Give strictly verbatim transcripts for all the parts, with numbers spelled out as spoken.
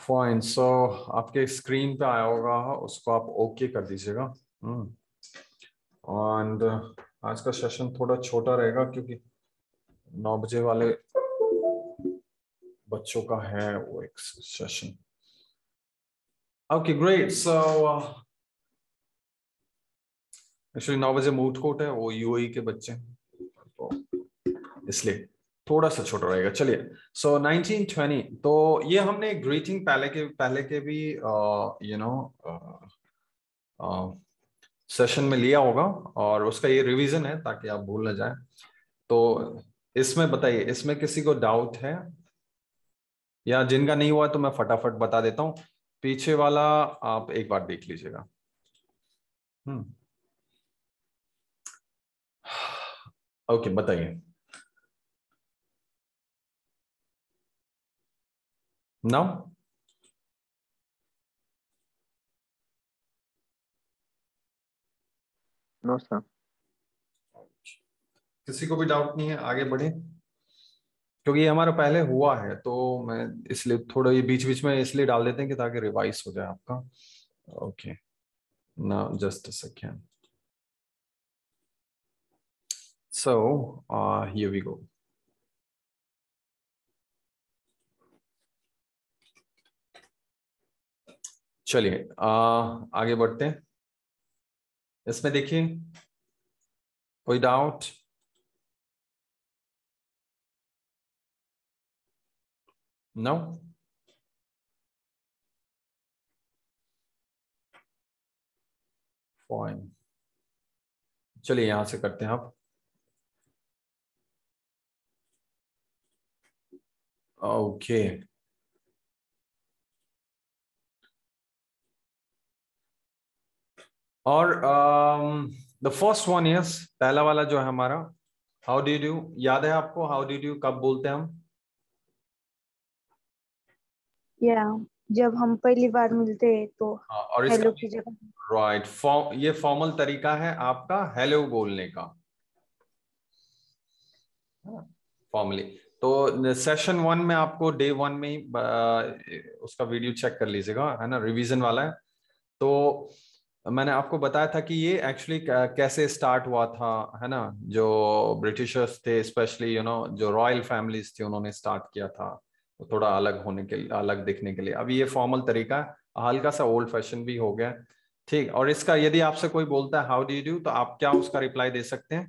Fine. सो आपके screen पे आया होगा, उसको आप ओके कर दीजिएगा. एंड आज का सेशन थोड़ा छोटा रहेगा क्योंकि नौ बजे वाले बच्चों का है वो एक session. Okay great. So actually नौ बजे मूट कोर्ट है, वो यूएई के बच्चे तो इसलिए थोड़ा सा छोटा रहेगा. चलिए. सो नाइनटीन ट्वेंटी, तो ये हमने ग्रीटिंग पहले के पहले के भी यू नो सेशन में लिया होगा और उसका ये रिवीजन है ताकि आप भूल ना जाए. तो इसमें बताइए, इसमें किसी को डाउट है या जिनका नहीं हुआ तो मैं फटाफट बता देता हूं. पीछे वाला आप एक बार देख लीजिएगा. हम्म ओके बताइए. Now no sir. किसी को भी डाउट नहीं है, आगे बढ़े क्योंकि ये हमारा पहले हुआ है तो मैं इसलिए थोड़ा ये बीच बीच में इसलिए डाल देते हैं कि ताकि रिवाइज हो जाए आपका. Okay now just a second. So here we go. चलिए uh, आगे बढ़ते हैं. इसमें देखिए कोई डाउट? नो. फाइन. चलिए यहां से करते हैं आप. ओके और द फर्स्ट वन इज पहला वाला जो है हमारा, हाउ डिड यू. याद है आपको हाउ डिड यू कब बोलते हैं हम? या जब हम पहली बार मिलते हैं तो हाँ, और इसका हेलो की जगह. राइट फॉर्म, ये फॉर्मल तरीका है आपका हेलो बोलने का फॉर्मली. तो सेशन वन में आपको डे वन में ही uh, उसका वीडियो चेक कर लीजिएगा, है ना, रिवीजन वाला है. तो मैंने आपको बताया था कि ये एक्चुअली कैसे स्टार्ट हुआ था, है ना. जो ब्रिटिशर्स थे स्पेशली, यू नो, जो रॉयल फैमिलीज थी उन्होंने स्टार्ट किया था वो थोड़ा अलग होने के लिए, अलग दिखने के लिए. अभी ये फॉर्मल तरीका हल्का सा ओल्ड फैशन भी हो गया. ठीक. और इसका यदि आपसे कोई बोलता है हाउ डू यू डू, तो आप क्या उसका रिप्लाई दे सकते हैं?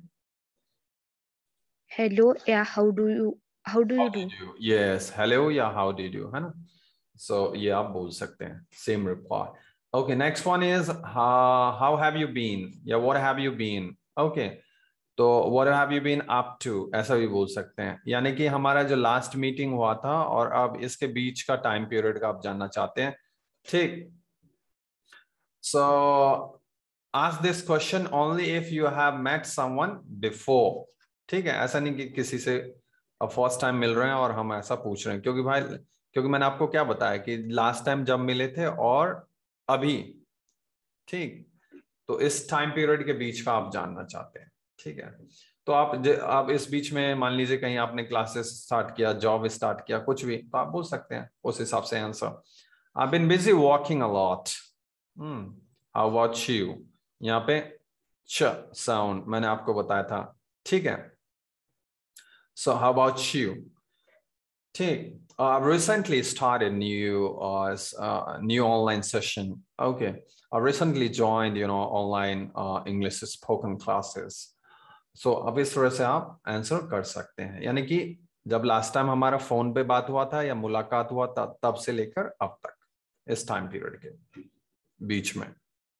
हेलो या how do you how do you do. Yes, hello या हाउ डू यू, है ना. सो ये आप बोल सकते हैं, same reply. Okay, next one is how, how have you been या what have you been. Okay, तो what have you been up to ऐसा भी बोल सकते हैं. यानी कि हमारा जो लास्ट मीटिंग हुआ था और अब इसके बीच का टाइम पीरियड का आप जानना चाहते हैं. ठीक. So ask this question only if you have met someone before. ठीक है, ऐसा नहीं कि किसी से फर्स्ट टाइम मिल रहे हैं और हम ऐसा पूछ रहे हैं, क्योंकि भाई क्योंकि मैंने आपको क्या बताया कि लास्ट टाइम जब मिले थे और अभी. ठीक. तो इस टाइम पीरियड के बीच का आप जानना चाहते हैं. ठीक है. तो आप आप इस बीच में मान लीजिए कहीं आपने क्लासेस स्टार्ट किया, जॉब स्टार्ट किया, कुछ भी, तो आप बोल सकते हैं उस हिसाब से answer. I been busy walking a lot. How about you. यहाँ पे च साउंड मैंने आपको बताया था. ठीक है. So how about you. ठीक. Uh, recently started new uh, uh, new online session. Okay, I recently joined, you know, online uh, English spoken classes. So अब इस तरह से आप आंसर कर सकते हैं. यानी कि जब लास्ट टाइम हमारा फोन पे बात हुआ था या मुलाकात हुआ था तब से लेकर अब तक, इस टाइम पीरियड के बीच में.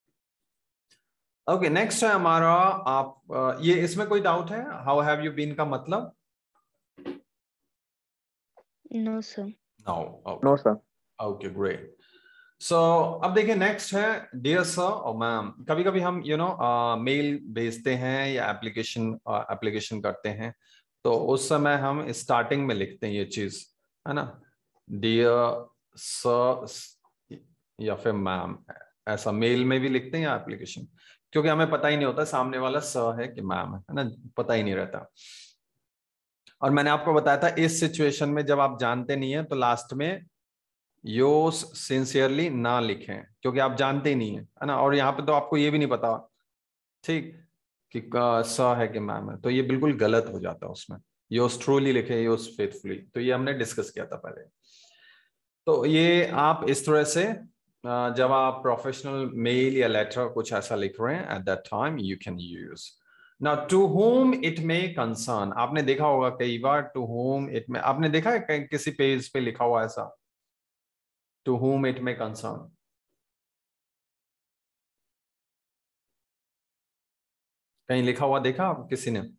ओके, नेक्स्ट है हमारा आप ये इसमें कोई डाउट है हाउ हैव यू बीन का मतलब? No sir. No. No sir. Okay great. So अब देखिए नेक्स्ट है डियर सर और मैम. कभी कभी हम यू नो मेल भेजते हैं या एप्लीकेशन एप्लीकेशन करते हैं, तो उस समय हम स्टार्टिंग में लिखते हैं ये चीज, है ना, डियर सर या फिर मैम. ऐसा मेल में भी लिखते हैं या एप्लीकेशन, क्योंकि हमें पता ही नहीं होता सामने वाला सर है कि मैम है, है ना, पता ही नहीं रहता. और मैंने आपको बताया था इस सिचुएशन में जब आप जानते नहीं है तो लास्ट में योस सिंसियरली ना लिखें, क्योंकि आप जानते ही नहीं है है ना, और यहाँ पे तो आपको ये भी नहीं पता, ठीक, कि स है कि मैम है, तो ये बिल्कुल गलत हो जाता है उसमें। योस ट्रूली लिखे, योस फेथफुली, तो ये हमने डिस्कस किया था पहले। तो ये आप इस तरह से जब आप प्रोफेशनल मेल या लेटर कुछ ऐसा लिख रहे हैं, at that time you can use now to whom it may concern. आपने देखा होगा कई बार टू होम इट में, आपने देखा है कहीं किसी पेज पे लिखा हुआ ऐसा, to whom it may concern? कहीं लिखा हुआ देखा आप किसी ने?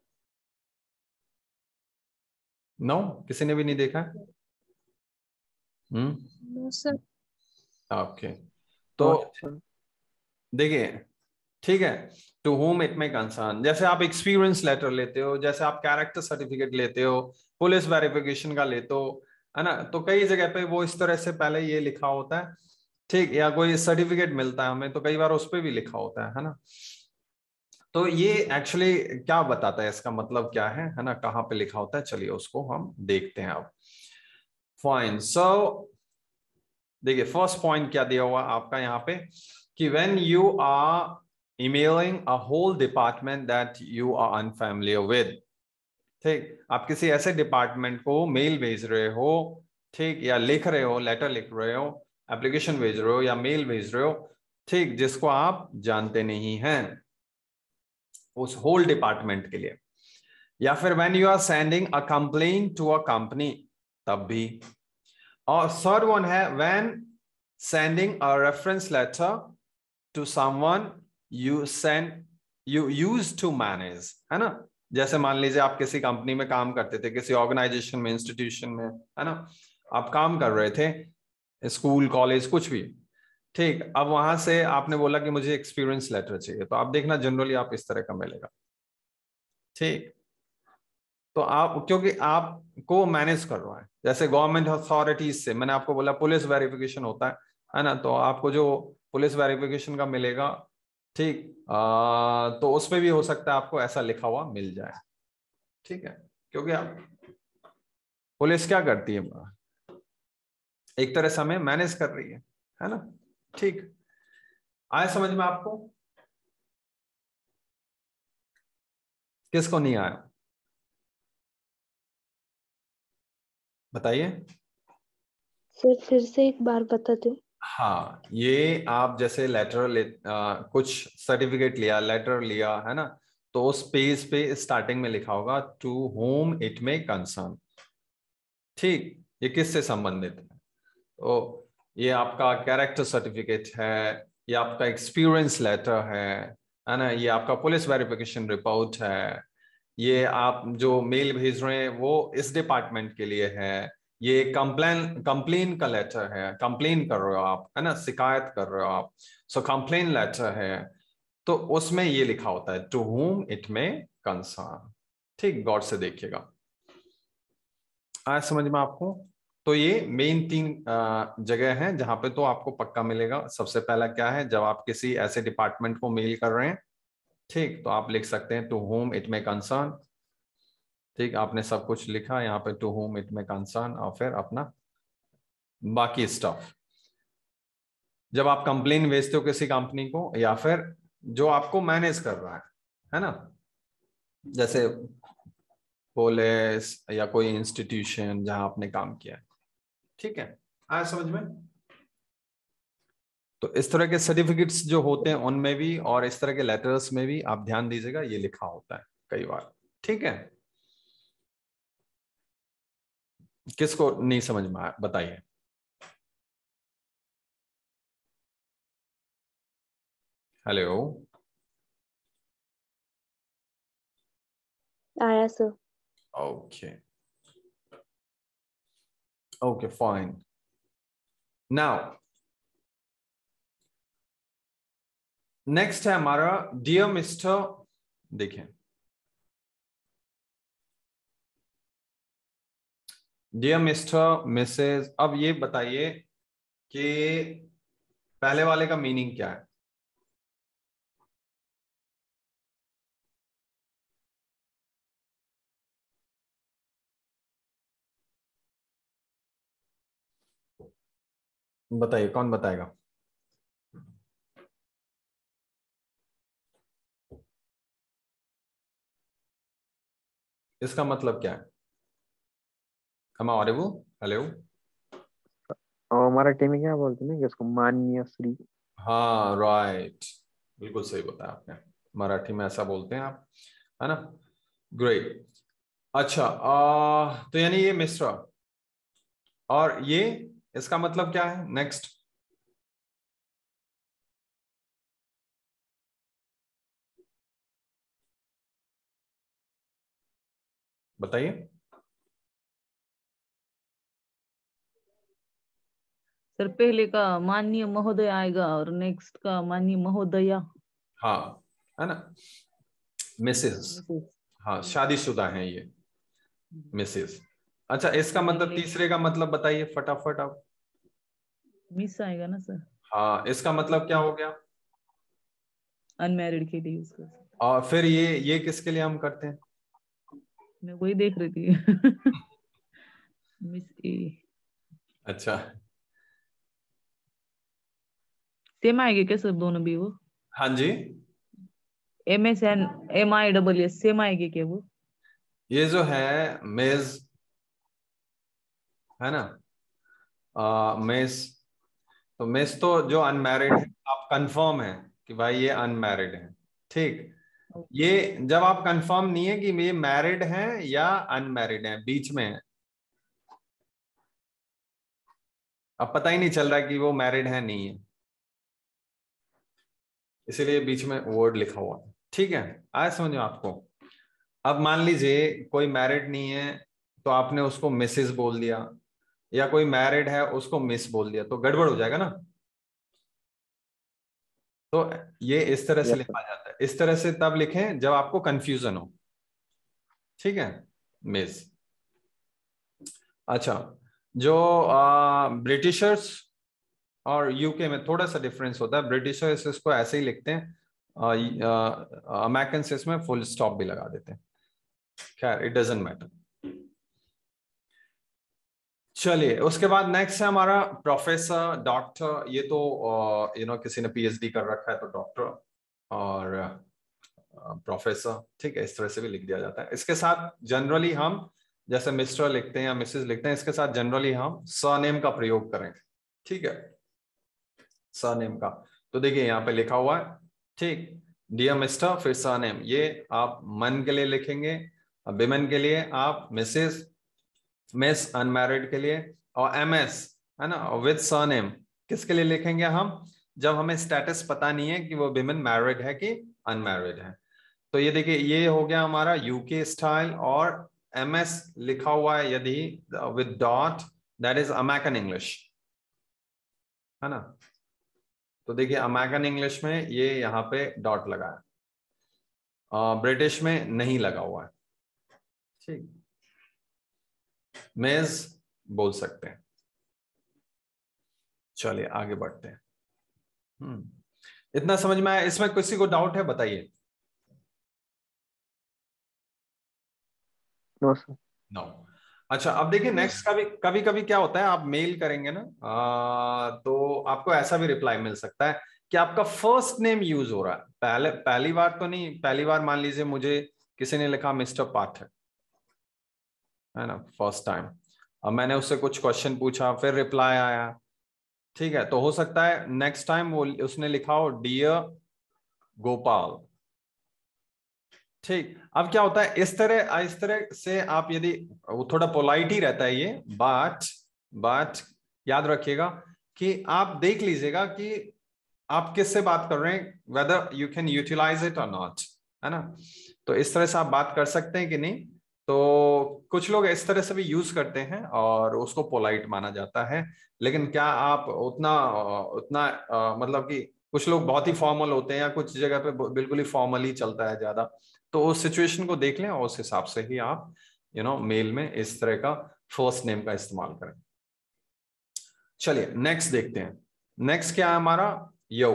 No no? किसी ने भी नहीं देखा है? Hmm, no sir. ओके। तो देखिए, ठीक है, to whom it may concern, जैसे आप एक्सपीरियंस लेटर लेते हो, जैसे आप कैरेक्टर सर्टिफिकेट लेते हो, पुलिस वेरिफिकेशन का लेते हो, है ना, तो कई जगह पे वो इस तरह से पहले ये लिखा होता है, ठीक, या कोई सर्टिफिकेट मिलता है हमें तो कई बार उस पर भी लिखा होता है है ना। तो ये एक्चुअली क्या बताता है, इसका मतलब क्या है है ना, कहाँ पे लिखा होता है, चलिए उसको हम देखते हैं अब। फाइन, सो देखिए फर्स्ट पॉइंट क्या दिया हुआ आपका यहाँ पे, कि when you are emailing a whole department that you are unfamiliar with, ठीक, आप किसी ऐसे डिपार्टमेंट को मेल भेज रहे हो, ठीक, या लिख रहे हो, लेटर लिख रहे हो, एप्लीकेशन भेज रहे हो या मेल भेज रहे हो, ठीक, जिसको आप जानते नहीं हैं, उस होल डिपार्टमेंट के लिए, या फिर when you are sending a complain to a company, तब भी। और थर्ड वन है when sending a reference letter to someone you send you use to manage, है ना, जैसे मान लीजिए आप किसी कंपनी में काम करते थे, किसी ऑर्गेनाइजेशन में, इंस्टीट्यूशन में, है ना, आप काम कर रहे थे, स्कूल कॉलेज कुछ भी, ठीक, अब वहां से आपने बोला कि मुझे एक्सपीरियंस लेटर चाहिए, तो आप देखना जनरली आप इस तरह का मिलेगा, ठीक। तो आप, क्योंकि आपको मैनेज कर रहा है, जैसे गवर्नमेंट अथॉरिटीज से, मैंने आपको बोला पुलिस वेरिफिकेशन होता है है ना, तो आपको जो पुलिस वेरिफिकेशन का मिलेगा, ठीक, आ, तो उसमें भी हो सकता है आपको ऐसा लिखा हुआ मिल जाए, ठीक है, क्योंकि आप, पुलिस क्या करती है, एक तरह से हमें मैनेज कर रही है है ना, ठीक। आया समझ में आपको? किसको नहीं आया बताइए। सर फिर से एक बार बता दो। हाँ, ये आप जैसे लेटर ले आ, कुछ सर्टिफिकेट लिया, लेटर लिया, है ना, तो उस पेज पे स्टार्टिंग में लिखा होगा to whom it may concern, ठीक, ये किससे संबंधित है, तो ये आपका कैरेक्टर सर्टिफिकेट है, ये आपका एक्सपीरियंस लेटर है है ना, ये आपका पुलिस वेरिफिकेशन रिपोर्ट है, ये आप जो मेल भेज रहे हैं वो इस डिपार्टमेंट के लिए है, ये कंप्लेन कंप्लेन का लेटर है, कंप्लेन कर रहे हो आप, है ना, शिकायत कर रहे हो आप, सो कंप्लेन लेटर है, तो उसमें ये लिखा होता है to whom it may concern, ठीक, गौर से देखिएगा, आया समझ में आपको? तो ये मेन तीन जगह हैं जहां पे तो आपको पक्का मिलेगा। सबसे पहला क्या है, जब आप किसी ऐसे डिपार्टमेंट को मेल कर रहे हैं, ठीक, तो आप लिख सकते हैं to whom it may concern, ठीक, आपने सब कुछ लिखा यहाँ पे to whom it may concern, और फिर अपना बाकी स्टफ। जब आप कंप्लेन भेजते हो किसी कंपनी को, या फिर जो आपको मैनेज कर रहा है है ना, जैसे पुलिस या कोई इंस्टीट्यूशन जहां आपने काम किया है, ठीक है, आया समझ में? तो इस तरह के सर्टिफिकेट्स जो होते हैं उनमें भी, और इस तरह के लेटर्स में भी आप ध्यान दीजिएगा, ये लिखा होता है कई बार, ठीक है। किसको नहीं समझ में आया बताइए। हेलो, आया sir. Okay, okay fine, now next है हमारा डियर मिस्टर, देखिए डियर मिस्टर मिसेस, अब ये बताइए कि पहले वाले का मीनिंग क्या है? बताइए कौन बताएगा? इसका मतलब क्या है? Am I audible? हेलो। और हमारा टीम में क्या बोलते हैं ना कि उसको माननीय श्री। हाँ राइट, बिल्कुल सही बताया आपने, मराठी में ऐसा बोलते हैं आप, है ना? ग्रेट। अच्छा आ, तो यानी ये मिश्रा, और ये इसका मतलब क्या है? नेक्स्ट बताइए। सर पहले का माननीय महोदय आएगा और नेक्स्ट का माननीय महोदया। हाँ, है ना, मिसेस। हाँ, शादीशुदा है ये, मिसेस। अच्छा, इसका मतलब तीसरे का मतलब बताइए फटाफट आप। मिस आएगा ना सर? हाँ, इसका मतलब क्या हो गया? अनमैरिड के लिए यूज कर सकते। और फिर ये ये किसके लिए हम करते हैं? मैं वही देख रही थी। Miss A. अच्छा, सेम आएगी क्या सर दोनों भी? वो हाँ जी, M S N M I double S same आएगी क्या वो? ये जो है मेज, है ना, आ, मेस, तो मेस तो जो अनमैरिड है, आप कंफर्म है कि भाई ये अनमैरिड है, ठीक। ये जब आप कंफर्म नहीं है कि ये मैरिड है या अनमैरिड है, बीच में है, अब पता ही नहीं चल रहा है कि वो मैरिड है नहीं है, इसीलिए बीच में वर्ड लिखा हुआ है, ठीक है। आया समझ में आपको? अब मान लीजिए कोई मैरिड नहीं है तो आपने उसको मिसेस बोल दिया, या कोई मैरिड है उसको मिस बोल दिया, तो गड़बड़ हो जाएगा ना। तो ये इस तरह से यस सर। लिखा जाता है, इस तरह से तब लिखें जब आपको कंफ्यूजन हो, ठीक है, मिस। अच्छा, जो ब्रिटिशर्स और यूके में थोड़ा सा डिफरेंस होता है, ब्रिटिशर्स इसको ऐसे ही लिखते हैं, अमेरिकन इसमें फुल स्टॉप भी लगा देते हैं, खैर इट डजंट मैटर। चलिए, उसके बाद नेक्स्ट है हमारा प्रोफेसर, डॉक्टर। ये तो यू नो किसी ने पीएचडी कर रखा है तो डॉक्टर और प्रोफेसर, ठीक है, इस तरह से भी लिख दिया जाता है। इसके साथ जनरली हम जैसे मिस्टर लिखते हैं या मिसेस लिखते हैं, इसके साथ जनरली हम सरनेम का प्रयोग करेंगे, ठीक है, सरनेम का। तो देखिए यहाँ पे लिखा हुआ है, ठीक, डियर मिस्टर, फिर सरनेम, ये आप मन के लिए लिखेंगे, विमेन के लिए आप मिसेस, मिस अनमैरिड के लिए, और एम एस, है ना, विद सरनेम किसके लिए लिखेंगे हम? जब हमें स्टेटस पता नहीं है कि वो विमेन मैरिड है कि अनमैरिड है। तो ये देखिए, ये हो गया हमारा यूके स्टाइल, और एम एस लिखा हुआ है यदि with dot, that is American English, है ना। तो देखिए अमेरिकन इंग्लिश में ये यहाँ पे डॉट लगा है, ब्रिटिश में नहीं लगा हुआ है, ठीक, मेज बोल सकते हैं। चलिए आगे बढ़ते हैं। हम्म इतना समझ में आया? इसमें किसी को डाउट है बताइए। No sir. नो। अच्छा, अब देखिए नेक्स्ट, कभी कभी कभी क्या होता है, आप मेल करेंगे ना, आ, तो आपको ऐसा भी रिप्लाई मिल सकता है कि आपका फर्स्ट नेम यूज हो रहा है, पहले पहली बार तो नहीं, पहली बार मान लीजिए मुझे किसी ने लिखा मिस्टर पाठक, है ना, फर्स्ट टाइम, अब मैंने उससे कुछ क्वेश्चन पूछा, फिर रिप्लाई आया, ठीक है, तो हो सकता है नेक्स्ट टाइम वो उसने लिखा हो डियर गोपाल, ठीक। अब क्या होता है, इस तरह इस तरह से आप यदि, वो थोड़ा पोलाइट ही रहता है ये, बट बट याद रखिएगा कि आप देख लीजिएगा कि आप किससे बात कर रहे हैं, whether you can utilize it और नॉट, है ना। तो इस तरह से आप बात कर सकते हैं कि नहीं, तो कुछ लोग इस तरह से भी यूज करते हैं और उसको पोलाइट माना जाता है, लेकिन क्या आप उतना उतना आ, मतलब कि कुछ लोग बहुत ही फॉर्मल होते हैं, या कुछ जगह पे बिल्कुल ही फॉर्मल ही चलता है ज्यादा, तो उस सिचुएशन को देख लें और उस हिसाब से ही आप यू नो मेल में इस तरह का फर्स्ट नेम का इस्तेमाल करें। चलिए नेक्स्ट देखते हैं। नेक्स्ट क्या है हमारा? यो,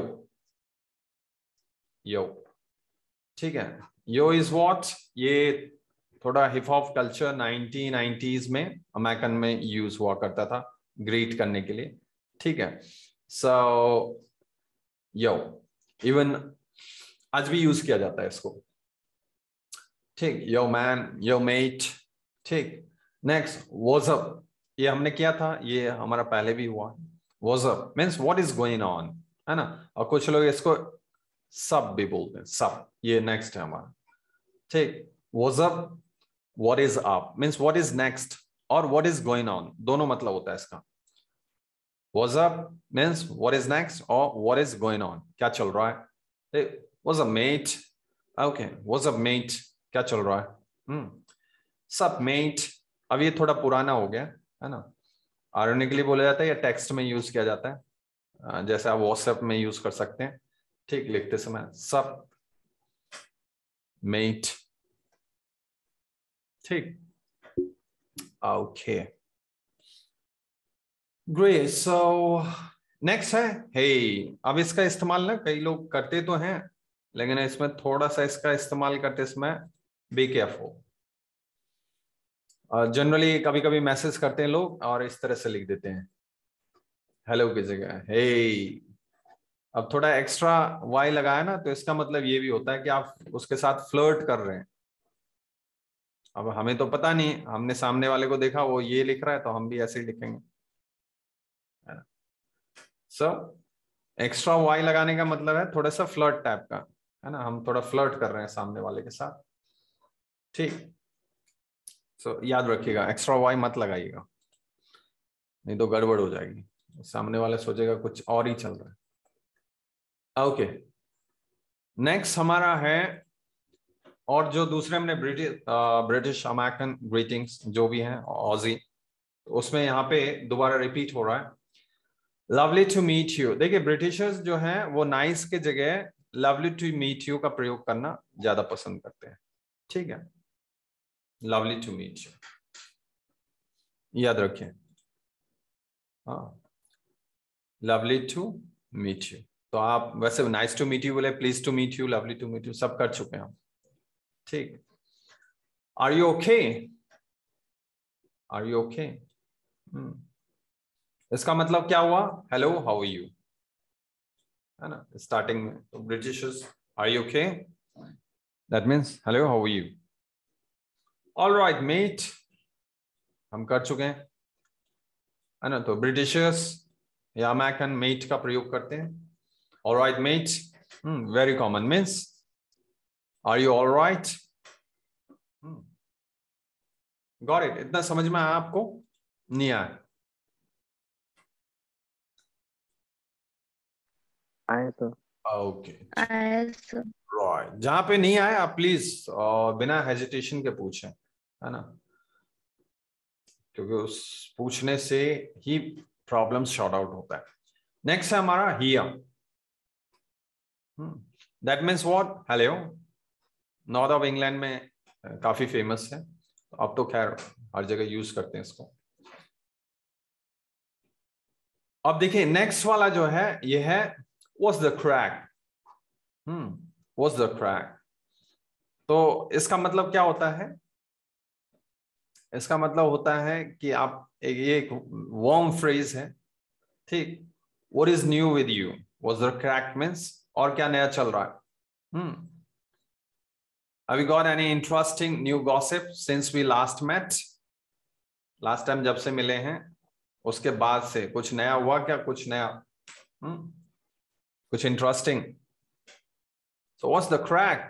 यो, ठीक है। यो इज व्हाट, ये थोड़ा hip hop culture nineteen nineties में अमेरिकन में यूज हुआ करता था ग्रीट करने के लिए, ठीक है, सो यो इवन आज भी यूज किया जाता है इसको, ठीक, यो मैन, यो मेट, ठीक। नेक्स्ट व्हाट्स अप, ये हमने किया था, ये हमारा पहले भी हुआ। What's up means what is going on, है ना। और कुछ लोग इसको सब भी बोलते हैं, सब, ये नेक्स्ट है हमारा, ठीक। What's up, what is up means what is next, और व्हाट इज गोइंग ऑन दोनों मतलब होता है इसका। What's up means what is next और व्हाट इज गोइंग ऑन, क्या चल रहा है। What's up mate, okay, what's up mate, क्या चल रहा है। हम्म सब मेट, अब ये थोड़ा पुराना हो गया है ना, आरने के लिए बोला जाता है या टेक्स्ट में यूज किया जाता है, जैसे आप व्हाट्सएप में यूज कर सकते हैं, ठीक, लिखते समय सब मेट, ठीक, ओके ग्रेट। सो नेक्स्ट है हे। अब इसका इस्तेमाल ना कई लोग करते तो हैं, लेकिन इसमें थोड़ा सा इसका इस्तेमाल करते समय बी केयरफुल। जनरली कभी कभी मैसेज करते हैं लोग और इस तरह से लिख देते हैं हेलो की जगह हे। अब थोड़ा एक्स्ट्रा वाई लगाया ना, तो इसका मतलब ये भी होता है कि आप उसके साथ फ्लर्ट कर रहे हैं। अब हमें तो पता नहीं, हमने सामने वाले को देखा वो ये लिख रहा है तो हम भी ऐसे ही लिखेंगे। सो एक्स्ट्रा वाई लगाने का मतलब है थोड़ा सा फ्लर्ट टाइप का, है ना, हम थोड़ा फ्लर्ट कर रहे हैं सामने वाले के साथ, ठीक। सो so, याद रखिएगा एक्स्ट्रा वाई मत लगाइएगा, नहीं तो गड़बड़ हो जाएगी, सामने वाला सोचेगा कुछ और ही चल रहा है। Okay okay. नेक्स्ट हमारा है, और जो दूसरे हमने ब्रिटिश ब्रिटिश अमेरिकन ग्रीटिंग्स जो भी हैं ऑजी, तो उसमें यहाँ पे दोबारा रिपीट हो रहा है लवली टू मीट यू। देखिए ब्रिटिशर्स जो हैं वो नाइस के जगह लवली टू मीट यू का प्रयोग करना ज्यादा पसंद करते हैं, ठीक है, लवली टू मीट यू याद रखें, हाँ, लवली टू मीट यू। तो आप वैसे नाइस टू मीट यू बोले, please to meet you, lovely to meet you सब कर चुके हैं हम, ठीक। Are you okay, are you okay, इसका मतलब क्या हुआ, हेलो हाउ आर यू, है ना, स्टार्टिंग में। तो britishers are you okay, that means hello how are you. All right mate हम कर चुके हैं, है ना, तो ब्रिटिशर्स या अमेरिकन मेट का प्रयोग करते हैं। All right mate, very common means are you all right, got it. इतना समझ में आया आपको, नहीं आया? आए तो ओके ऐसा राइट, जहां पे नहीं आया आप प्लीज बिना हेजिटेशन के पूछें, है ना, क्योंकि उस पूछने से ही प्रॉब्लम शॉर्ट आउट होता है। नेक्स्ट है हमारा here, that means what, hello. North of England में काफी फेमस है, अब तो खैर हर जगह यूज करते हैं इसको। अब देखिए नेक्स्ट वाला जो है ये है what's the crack, hmm what's the crack. तो इसका मतलब क्या होता है, इसका मतलब होता है कि आप एक, ये एक वार्म फ्रेज है, ठीक। What is new with you, what's the crack means और क्या नया चल रहा है। Hmm Have you got any interesting new gossip since we last met? Last time जब से मिले हैं उसके बाद से कुछ नया हुआ क्या, कुछ नया, हम्म कुछ interesting. So what's the crack?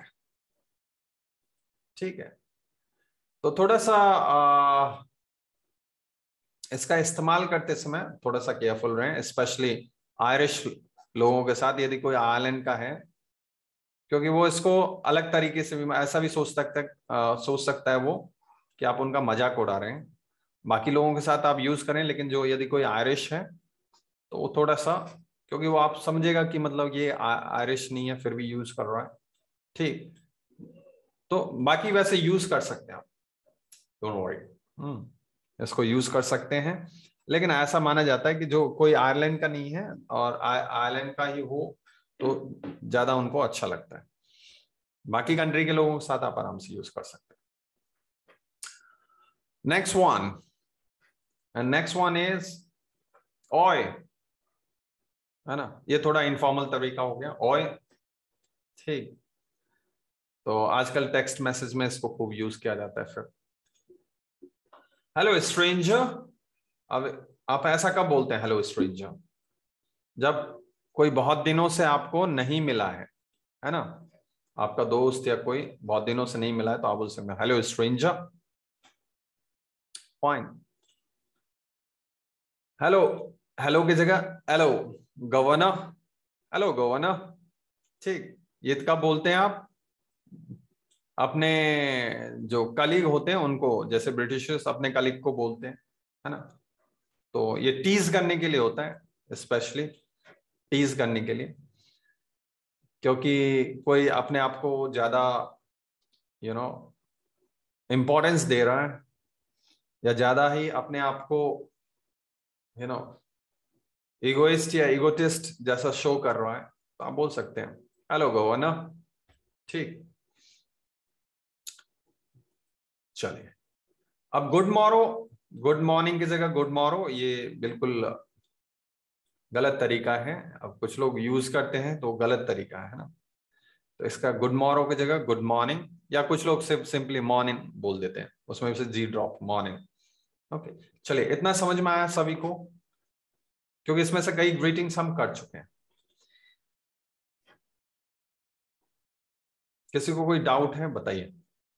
ठीक है, तो थोड़ा सा आ, इसका इस्तेमाल करते समय थोड़ा सा केयरफुल रहें, स्पेशली आयरिश लोगों के साथ, यदि कोई आयरलैंड का है, क्योंकि वो इसको अलग तरीके से भी ऐसा भी सोच सकता है सोच सकता है वो कि आप उनका मजाक उड़ा रहे हैं। बाकी लोगों के साथ आप यूज करें, लेकिन जो यदि कोई आयरिश है तो वो थोड़ा सा, क्योंकि वो आप समझेगा कि मतलब ये आयरिश नहीं है फिर भी यूज कर रहा है, ठीक। तो बाकी वैसे यूज कर सकते हैं आप, डोंट वरी, हम्म इसको यूज कर सकते हैं, लेकिन ऐसा माना जाता है कि जो कोई आयरलैंड का नहीं है और आयरलैंड का ही हो तो ज्यादा उनको अच्छा लगता है। बाकी कंट्री के लोगों के साथ आप आराम से यूज कर सकते हैं। Next one, and next one is oi, है ना, ये थोड़ा इनफॉर्मल तरीका हो गया। ओए, ठीक, तो आजकल टेक्स्ट मैसेज में इसको खूब यूज किया जाता है। फिर हेलो स्ट्रेंजर, अब आप ऐसा कब बोलते हैं हेलो स्ट्रेंजर? जब कोई बहुत दिनों से आपको नहीं मिला है, है ना, आपका दोस्त या कोई बहुत दिनों से नहीं मिला है, तो आप बोल सकते हैं hello stranger. Fine. Hello, hello की जगह हेलो गवर्नर, हेलो गवर्नर, ठीक। ये कब बोलते हैं आप? अपने जो कलीग होते हैं उनको, जैसे ब्रिटिशर्स अपने कलीग को बोलते हैं, है ना, तो ये टीज करने के लिए होता है, स्पेशली टीज करने के लिए, क्योंकि कोई अपने आप को ज्यादा यू नो इंपॉर्टेंस दे रहा है, या ज्यादा ही अपने आप को यू नो इगोइस्ट या इगोटिस्ट जैसा शो कर रहा है, तो आप बोल सकते हैं हेलो गवर्नर, ठीक। चलिए, अब गुड मॉर्निंग, गुड मॉर्निंग की जगह गुड मॉर्निंग, ये बिल्कुल गलत तरीका है। अब कुछ लोग यूज करते हैं तो गलत तरीका है ना, तो इसका गुड मॉर्निंग की जगह गुड मॉर्निंग, या कुछ लोग सिर्फ सिंपली मॉर्निंग बोल देते हैं, उसमें से जी ड्रॉप, मॉर्निंग। ओके, चलिए, इतना समझ में आया सभी को? क्योंकि इसमें से कई ग्रीटिंग्स हम कर चुके हैं। किसी को कोई डाउट है बताइए?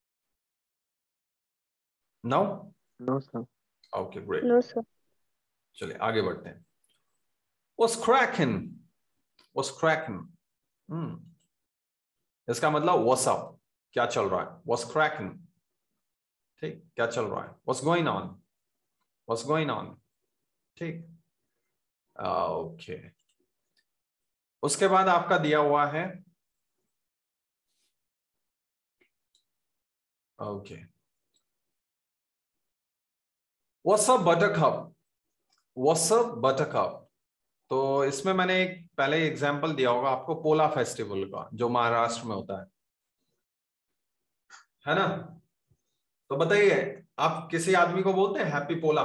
No? No sir. Okay, great. No sir. चलिए आगे बढ़ते हैं। What's cracking? What's cracking? हम्म, इसका मतलब what's up, क्या चल रहा है। What's cracking, ठीक, क्या चल रहा है। What's going on? What's going on, ठीक। ओके, उसके बाद आपका दिया हुआ है okay What's up buttercup? What's up buttercup? तो इसमें मैंने एक पहले एग्जांपल दिया होगा आपको पोला फेस्टिवल का, जो महाराष्ट्र में होता है है ना। तो बताइए, आप किसी आदमी को बोलते हैं हैप्पी पोला?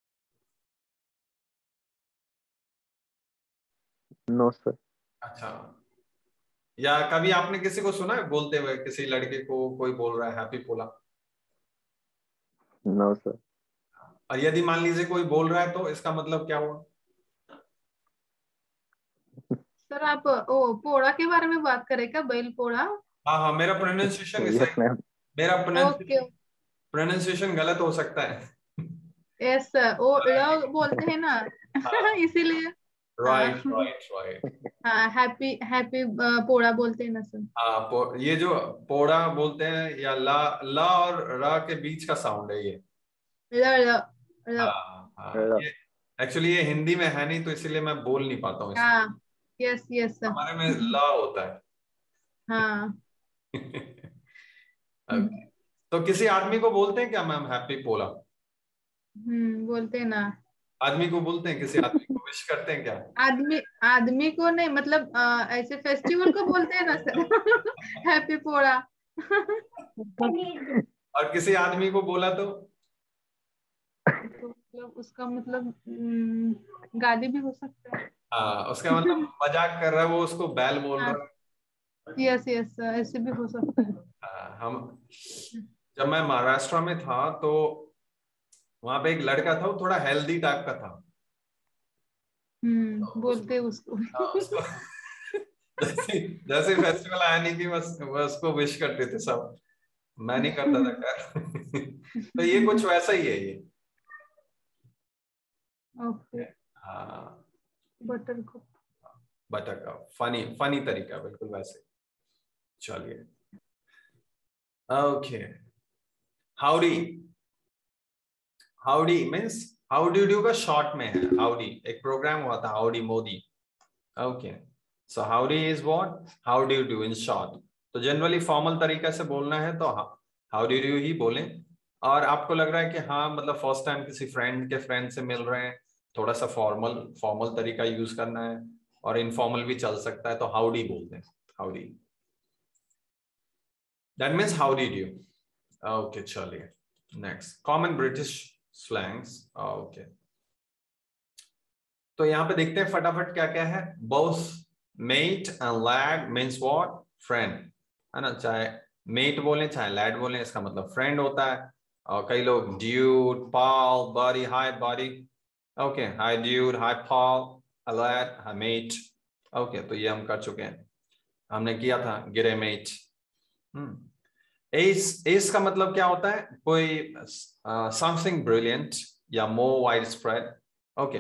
No sir. अच्छा, या कभी आपने किसी को सुना है बोलते हुए, किसी लड़के को कोई बोल रहा है हैप्पी पोला? No sir. और यदि मान लीजिए कोई बोल रहा है, तो इसका मतलब क्या हुआ? सर आप ओ पोड़ा के बारे में बात करें क्या, बैल पोड़ा? हाँ हाँ, मेरा प्रोनाउंसिएशन ही यस सही, मैम। मेरा ओके। प्रोनाउंसिएशन गलत हो सकता है। यस सर, ओ ड़ बोलते हैं ना इसीलिए। हाँ राइट राइट राइट। हाँ, हैप्पी हैप्पी पोड़ा बोलते हैं ना सर। हाँ, पो- ये जो पोड़ा बोलते हैं, या ला ला और रा के बीच का साउंड है ये। ल ल ल हाँ हाँ, ये एक्चुअली ये हिंदी में है नहीं, तो इसीलिए मैं बोल नहीं पाता हूँ इसको। हाँ, यस यस सर। हमारे में ला होता है। हाँ। Okay. तो किसी आदमी को बोलते हैं क्या मैम हैप्पी पोला? हम्म, बोलते हैं ना। आदमी को बोलते हैं, किसी आदमी को विश करते हैं क्या? आदमी आदमी को नहीं, मतलब अ, ऐसे फेस्टिवल को बोलते हैं ना सर हैप्पी पोड़ा और किसी आदमी को बोला तो? तो मतलब उसका मतलब हम्म, गाली भी हो सकता है। हाँ, उसका मतलब मजाक कर रहा है वो, उसको बैल बोल हाँ, रहा है। यस यस, ऐसे भी हो सकता है। हाँ, हम जब मैं महाराष्ट्र में था, तो वहां पे एक लड़का था, वो थोड़ा हेल्दी टाइप का था। हम्म, उसको, बोलते उसको हाँ, उसको जैसे जैसे फेस्टिवल आया नहीं कि बस बस उसको विश करते थे सब। मैं नहीं करता था खैर। तो ये कुछ वैसा ही है ये। ओके। हाँ, बटर को। बटर का फनी फनी तरीका, बिल्कुल वैसे। चलिए, okay, howdy. Howdy means how do do का शॉर्ट में है हाउडी। एक प्रोग्राम हुआ था howdy Modi. Okay, so howdy is what, how do do in short. तो जनरली फॉर्मल तरीका से बोलना है तो हाउ डू डू ही बोले। और आपको लग रहा है कि हाँ, मतलब फर्स्ट टाइम किसी फ्रेंड के फ्रेंड से मिल रहे हैं, थोड़ा सा फॉर्मल फॉर्मल तरीका यूज करना है, और इनफॉर्मल भी चल सकता है, तो हाउडी बोलते हैं, howdy. That means how did you. Okay, चलिए next, common British slangs. Okay, तो यहाँ पे देखते हैं फटाफट क्या क्या है। both mate and lad means what? friend, है ना। चाहे mate बोले चाहे lad बोले, इसका मतलब friend होता है। और कई लोग dude, pal, buddy, hi buddy, okay, hi dude, hi pal, hi lad, hi mate, okay, तो ये हम कर चुके हैं, हमने किया था get a mate। Hmm ace, ace का मतलब क्या होता है? कोई uh, something brilliant या more widespread, okay।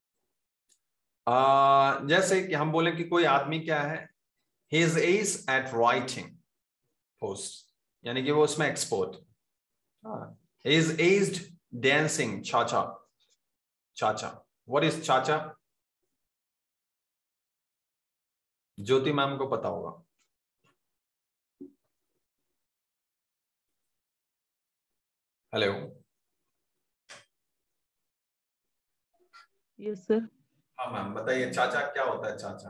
Uh, जैसे कि हम बोले कि कोई आदमी क्या है, he is ace at writing post, यानी कि वो उसमें expert. he is aced dancing cha-cha, cha-cha, what is cha-cha? Jyoti ma'am को पता होगा। Hello, yes sir. हाँ मैम बताइए, चाचा क्या होता है? चाचा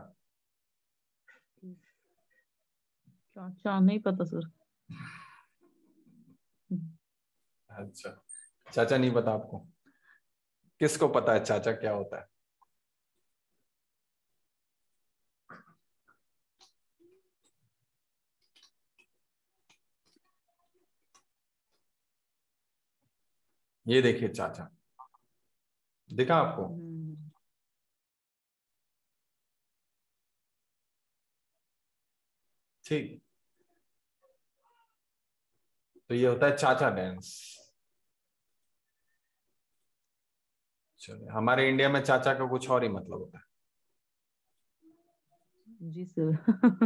चाचा नहीं पता सर। अच्छा, चाचा नहीं पता आपको? किसको पता है चाचा क्या होता है? ये देखिए चाचा, दिखा आपको? ठीक, तो ये होता है चाचा डांस। चलिए, हमारे इंडिया में चाचा का कुछ और ही मतलब होता है। जी सर।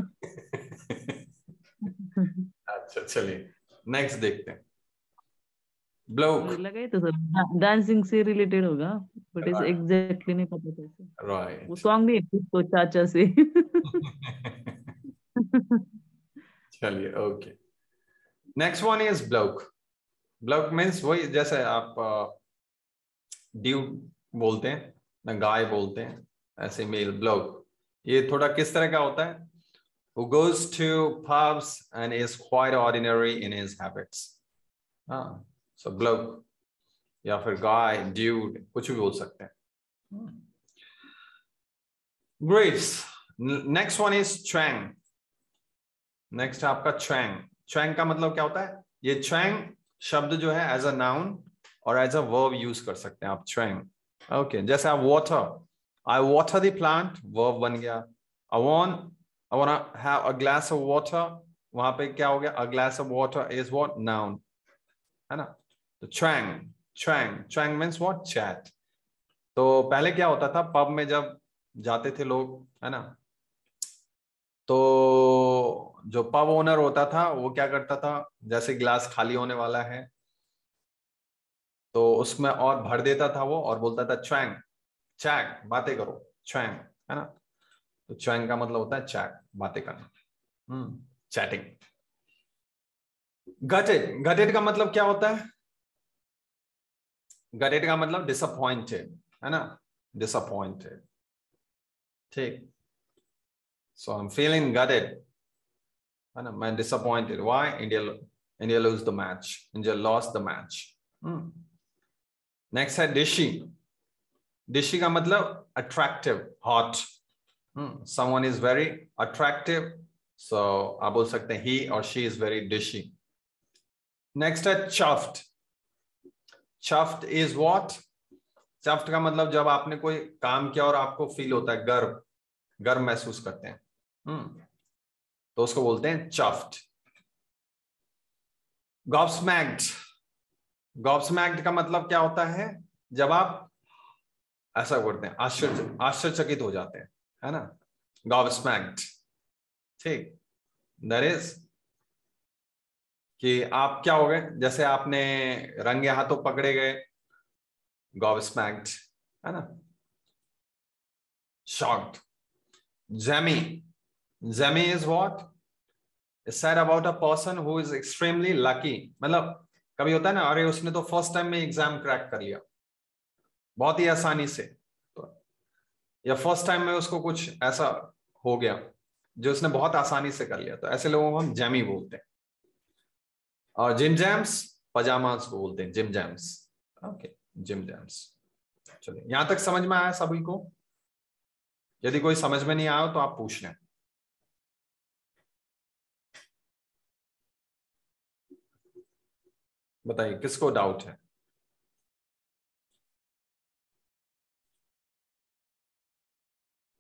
अच्छा चलिए नेक्स्ट देखते हैं। ब्लोक, मुझे लगा ही तो सर डांसिंग से रिलेटेड होगा, बट इस एग्जैक्टली नहीं पता था सर। राइट, वो सॉन्ग भी है कुछ तो चाचा से। चलिए ओके। Next one is bloke. Bloke means वही, जैसे आप ड्यूड बोलते हैं ना, गाय बोलते हैं, ऐसे मेल ब्लोक। ये थोड़ा किस तरह का होता है? who goes to pubs and is quite ordinary in his habits। हाँ, so bloke या फिर guy, dude, कुछ भी बोल सकते हैं। Great, next one is twang। next आपका twang। twang का मतलब क्या होता है? ये twang शब्द जो है एज अ नाउन और एज अ वर्ब यूज कर सकते हैं आप twang। ओके, जैसे आप water, I water the plant, verb बन गया। I want I want to have a glass of water, वहां पे क्या हो गया? A glass of water is what? Noun, है ना। तो twang, twang, twang means what? Chat। तो पहले क्या होता था, पब में जब जाते थे लोग, है ना, तो जो पब ओनर होता था वो क्या करता था, जैसे गिलास खाली होने वाला है तो उसमें और भर देता था वो, और बोलता था twang, चैट, बातें करो, twang, है ना। तो twang का मतलब होता है चैट, बातें करना, हम्म चैटिंग। गटेड, गटेड का मतलब क्या होता है? गटेड का मतलब डिसअपॉइंटेड, है ना, डिसअपॉइंटेड। ठीक, so I am feeling gutted, है ना, मैं disappointed. Why? India India lose the match, India lost the match. Next है डिशी। डिशी का मतलब attractive, hot. Someone is very attractive, so आप बोल सकते हैं ही और she is very dishy. Next है chuffed। chuffed is what? chuffed का मतलब जब आपने कोई काम किया और आपको फील होता है गर्व, गर्व महसूस करते हैं, हम्म तो उसको बोलते हैं chuffed। gobsmacked। gobsmacked का मतलब क्या होता है? जब आप ऐसा बोलते हैं, आश्चर्य आश्चर्यचकित हो जाते हैं, है ना, gobsmacked। ठीक, दैट इज कि आप क्या हो गए, जैसे आपने रंगे हाथों पकड़े गए, gobsmacked, है ना, shocked। Zemi, Zemi is what? It's said about a person who is extremely lucky। मतलब कभी होता है ना, अरे उसने तो फर्स्ट टाइम में एग्जाम क्रैक कर लिया बहुत ही आसानी से, तो या फर्स्ट टाइम में उसको कुछ ऐसा हो गया जो उसने बहुत आसानी से कर लिया, तो ऐसे लोगों को हम जैमी बोलते हैं। और जिम जैम्स, पजामास को बोलते हैं jim jams. Okay, jim jams. चलिए, यहां तक समझ में आया सभी को? यदि कोई समझ में नहीं आया तो आप पूछ लें। बताइए किसको डाउट है?